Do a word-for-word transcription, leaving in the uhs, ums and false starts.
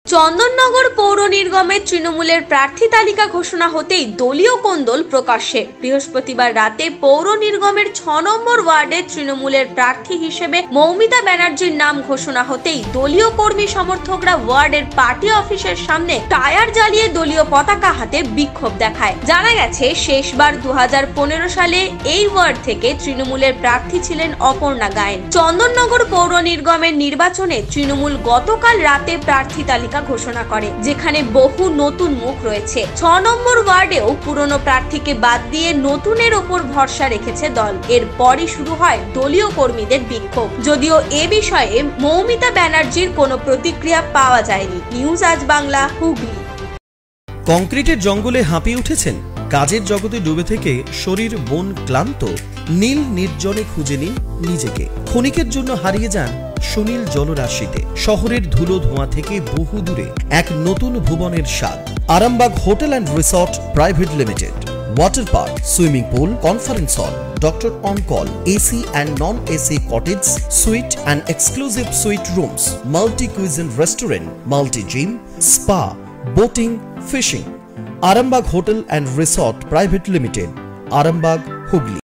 চন্দননগর পৌর নিগমের তৃণমূলের প্রার্থী তালিকা ঘোষণা হতেই দলীয় কোন্দল প্রকাশ্যে। বৃহস্পতিবার রাতে পৌর নিগমের ছ নম্বর ওয়ার্ডের তৃণমূলের প্রার্থী হিসেবে মৌমিতা ব্যানার্জির নাম ঘোষণা হতেই দলীয় কর্মী সমর্থকরা ওয়ার্ডের পার্টি অফিসের সামনে টায়ার জ্বালিয়ে দলীয় পতাকা হাতে বিক্ষোভ দেখায়। জানা গেছে, শেষবার দু হাজার পনেরো সালে এই ওয়ার্ড থেকে তৃণমূলের প্রার্থী ছিলেন অপর্ণা গায়েন। চন্দননগর পৌর নিগমের নির্বাচনে তৃণমূল গতকাল রাতে প্রার্থী তালিকা ঘোষণা করে, যেখানে বহু নতুন মুখ রয়েছে। ছ নম্বর ওয়ার্ডেও পুরনো প্রার্থীকে বাদ দিয়ে নতুনের ওপর ভরসা রেখেছে দল। এরপরই শুরু হয় দলীয় কর্মীদের বিক্ষোভ। যদিও এ বিষয়ে মৌমিতা ব্যানার্জির কোনো প্রতিক্রিয়া পাওয়া যায়নি। নিউজ আজ বাংলা, হুগলি। কংক্রিটের জঙ্গলে হাঁপিয়ে উঠেছেন? কাজের জগতে ডুবে থেকে শরীর মন ক্লান্ত? নীল নির্জনে খুঁজে নিন নিজেকে। ক্ষণিকের জন্য হারিয়ে যান সুনীল জলরাশিতে। শহরের ধুলো ধোঁয়া থেকে বহু দূরে এক নতুন ভুবনের স্বাদ। Arambagh hotel and resort private limited. Water park, swimming pool, conference hall, doctor on call, A C and non-A C cottage, suite and exclusive suite rooms, multi-cuisine restaurant, multi-gym, spa, boating, fishing. Arambag Hotel and Resort Private Limited, Arambag, Hugli.